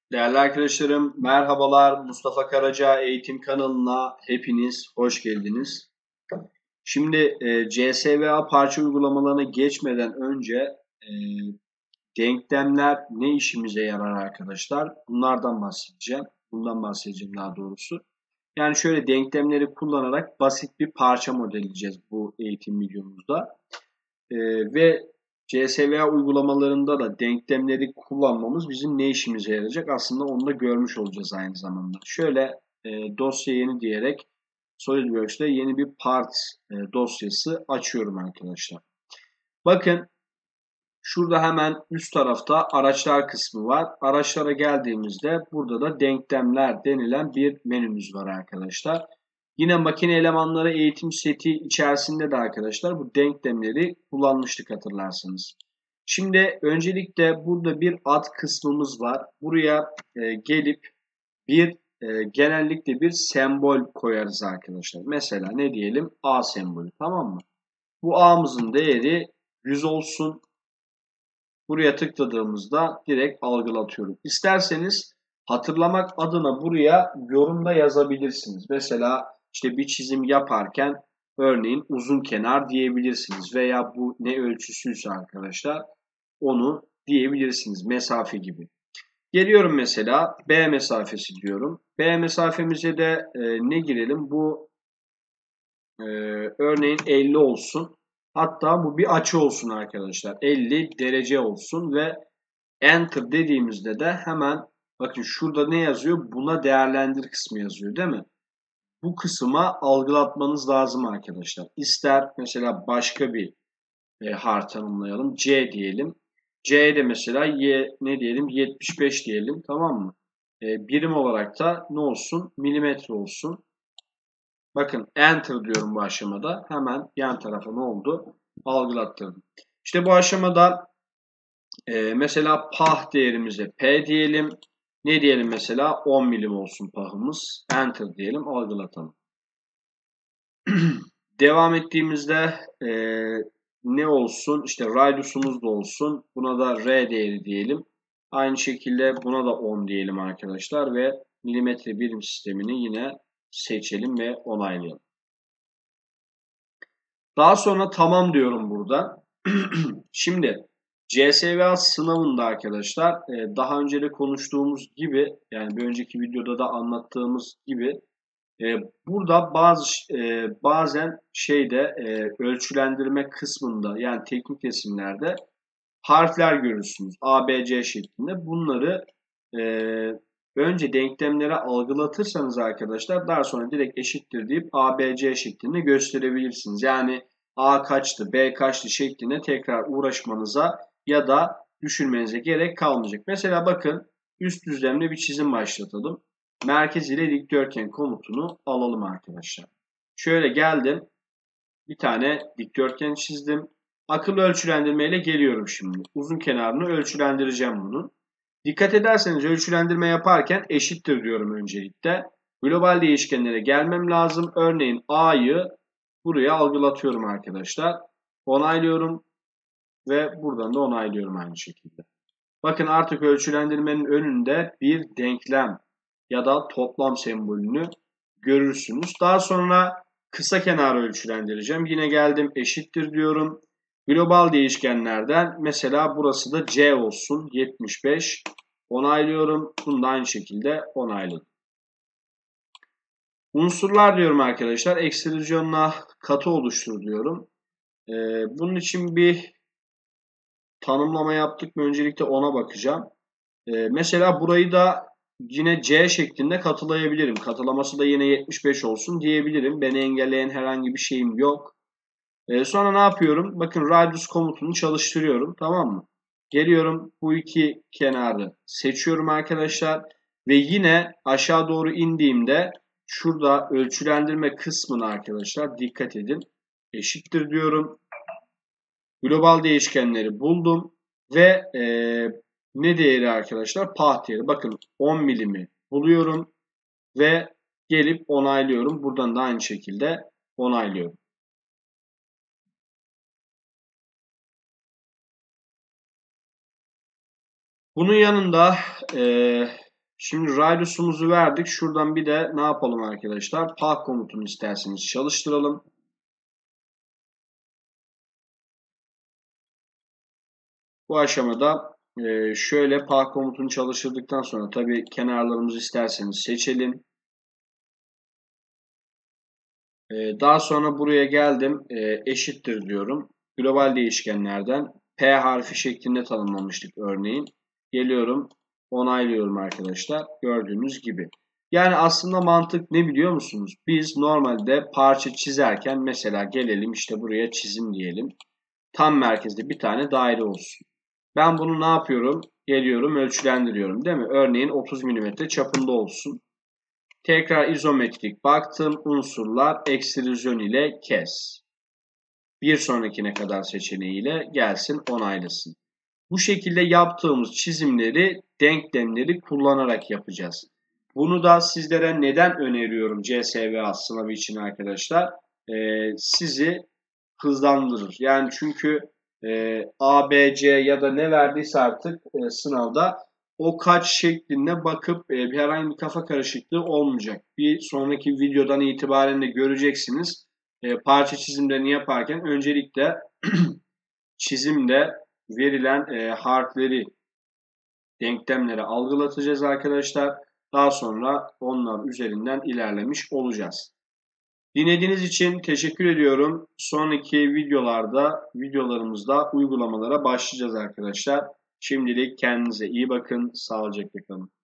Değerli arkadaşlarım, merhabalar. Mustafa Karaca Eğitim kanalına hepiniz hoş geldiniz. Şimdi CSVA parça uygulamalarına geçmeden önce e, denklemler ne işimize yarar arkadaşlar? Bundan bahsedeceğim daha doğrusu. Yani şöyle denklemleri kullanarak basit bir parça modelleyeceğiz bu eğitim videomuzda. Ve CSVA uygulamalarında da denklemleri kullanmamız bizim ne işimize yarayacak? Aslında onu da görmüş olacağız aynı zamanda. Şöyle dosya yeni diyerek SolidWorks'te yeni bir parts dosyası açıyorum arkadaşlar. Bakın şurada hemen üst tarafta araçlar kısmı var. Araçlara geldiğimizde burada da denklemler denilen bir menümüz var arkadaşlar. Yine makine elemanları eğitim seti içerisinde de arkadaşlar bu denklemleri kullanmıştık hatırlarsanız. Şimdi öncelikle burada bir ad kısmımız var. Buraya gelip bir genellikle bir sembol koyarız arkadaşlar. Mesela ne diyelim? A sembolü, tamam mı? Bu A'mızın değeri 100 olsun. Buraya tıkladığımızda direkt algılatıyorum. İsterseniz hatırlamak adına buraya yorumda yazabilirsiniz. Mesela işte bir çizim yaparken örneğin uzun kenar diyebilirsiniz veya bu ne ölçüsüyse arkadaşlar onu diyebilirsiniz, mesafe gibi. Geliyorum mesela B mesafesi diyorum. B mesafemize de ne girelim? Bu e, örneğin 50 olsun. Hatta bu bir açı olsun arkadaşlar. 50 derece olsun ve Enter dediğimizde de hemen bakın şurada ne yazıyor? Buna değerlendir kısmı yazıyor, değil mi? Bu kısma algılatmanız lazım arkadaşlar. İster mesela başka bir harf tanımlayalım. C diyelim. C'ye de mesela ne diyelim? 75 diyelim. Tamam mı? Birim olarak da ne olsun? Milimetre olsun. Bakın Enter diyorum bu aşamada. Hemen yan tarafa ne oldu? Algılattırdım. İşte bu aşamada mesela pah değerimize P diyelim. Ne diyelim mesela? 10 milim olsun pahımız. Enter diyelim, algılatalım. Devam ettiğimizde ne olsun? İşte radiusumuz da olsun. Buna da R değeri diyelim. Aynı şekilde buna da 10 diyelim arkadaşlar ve milimetre birim sistemini yine seçelim ve onaylayalım. Daha sonra tamam diyorum burada. Şimdi CSVA sınavında arkadaşlar daha önce de konuştuğumuz gibi, yani bir önceki videoda da anlattığımız gibi e, burada bazen ölçülendirme kısmında, yani teknik resimlerde harfler görürsünüz A, B, C şeklinde. Bunları e, önce denklemlere algılatırsanız arkadaşlar daha sonra direkt eşittir deyip A, B, C şeklinde gösterebilirsiniz. Yani A kaçtı, B kaçtı şeklinde tekrar uğraşmanıza ya da düşünmenize gerek kalmayacak. Mesela bakın üst düzlemde bir çizim başlatalım. Merkez ile dikdörtgen komutunu alalım arkadaşlar. Şöyle geldim. Bir tane dikdörtgen çizdim. Akıllı ölçülendirme ile geliyorum şimdi. Uzun kenarını ölçülendireceğim bunun. Dikkat ederseniz ölçülendirme yaparken eşittir diyorum öncelikle. Global değişkenlere gelmem lazım. Örneğin A'yı buraya algılatıyorum arkadaşlar. Onaylıyorum ve buradan da onaylıyorum aynı şekilde. Bakın artık ölçülendirmenin önünde bir denklem ya da toplam sembolünü görürsünüz. Daha sonra kısa kenar ölçülendireceğim. Yine geldim eşittir diyorum. Global değişkenlerden mesela burası da C olsun 75. Onaylıyorum. Bunu da aynı şekilde onayladım. Unsurlar diyorum arkadaşlar. Ekstrüzyonla katı oluştur diyorum. Bunun için bir tanımlama yaptık mı? Öncelikle ona bakacağım. Mesela burayı da yine C şeklinde katılayabilirim. Katılaması da yine 75 olsun diyebilirim. Beni engelleyen herhangi bir şeyim yok. Sonra ne yapıyorum? Bakın radius komutunu çalıştırıyorum. Tamam mı? Geliyorum bu iki kenarı seçiyorum arkadaşlar. Ve yine aşağı doğru indiğimde şurada ölçülendirme kısmına arkadaşlar dikkat edin. Eşittir diyorum. Global değişkenleri buldum. Ve ne değeri arkadaşlar? Pah değeri. Bakın 10 milimi buluyorum ve gelip onaylıyorum. Buradan da aynı şekilde onaylıyorum. Bunun yanında Şimdi radius'umuzu verdik. Şuradan bir de ne yapalım arkadaşlar? Pah komutunu isterseniz çalıştıralım. Bu aşamada şöyle pah komutunu çalıştırdıktan sonra tabii kenarlarımızı isterseniz seçelim. Daha sonra buraya geldim. Eşittir diyorum. Global değişkenlerden P harfi şeklinde tanımlamıştık örneğin. Geliyorum. Onaylıyorum arkadaşlar. Gördüğünüz gibi. Yani aslında mantık ne biliyor musunuz? Biz normalde parça çizerken mesela gelelim işte buraya çizim diyelim. Tam merkezde bir tane daire olsun. Ben bunu ne yapıyorum? Geliyorum ölçülendiriyorum değil mi? Örneğin 30 milimetre çapında olsun. Tekrar izometrik baktım. Unsurlar ekstrüzyon ile kes. Bir sonrakine kadar seçeneğiyle gelsin onaylasın. Bu şekilde yaptığımız çizimleri denklemleri kullanarak yapacağız. Bunu da sizlere neden öneriyorum CSV sınavı için arkadaşlar? Sizi hızlandırır. Yani çünkü A, B, C ya da ne verdiyse artık sınavda o kaç şeklinde bakıp herhangi bir kafa karışıklığı olmayacak. Bir sonraki videodan itibaren de göreceksiniz. Parça çizimlerini yaparken öncelikle çizimde verilen harfleri, denklemleri algılatacağız arkadaşlar. Daha sonra onlar üzerinden ilerlemiş olacağız. Dinlediğiniz için teşekkür ediyorum. Sonraki videolarımızda uygulamalara başlayacağız arkadaşlar. Şimdilik kendinize iyi bakın. Sağlıcakla kalın.